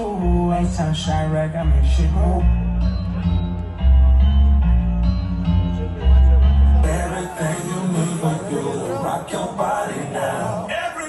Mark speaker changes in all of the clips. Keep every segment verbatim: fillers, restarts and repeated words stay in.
Speaker 1: Ooh, ain't sunshine right, I mean shit move. Everything you need for you, rock your body now.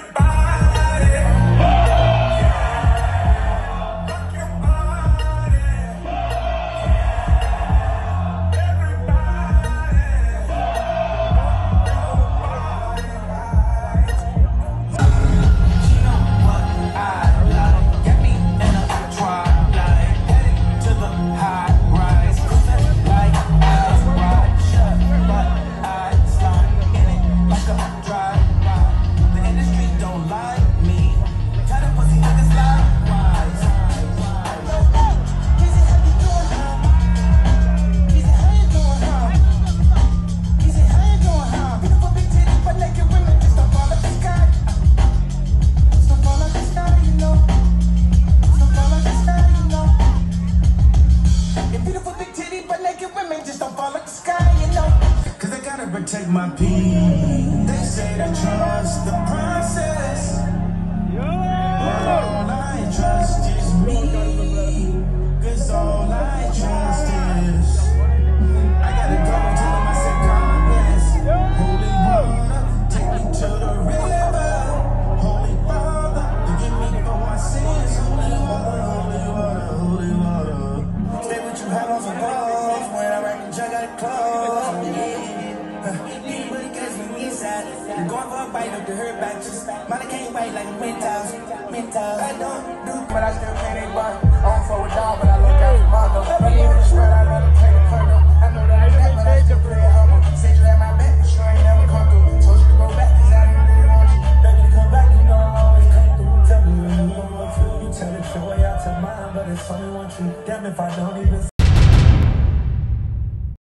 Speaker 1: Protect my peace. They say to trust the process. But all I trust is me. Cause all I trust is I gotta go and tell them I said God bless. Holy water, take me to the river. Holy Father, forgive me for my sins. Holy water, holy water, holy water. Stay what you have on some clothes. When I rack the jug, I got clothes. I'm going for a bite up the hurt back. Just, man, I can't bite like a mental. Mental. I don't do, but I still pay they bar.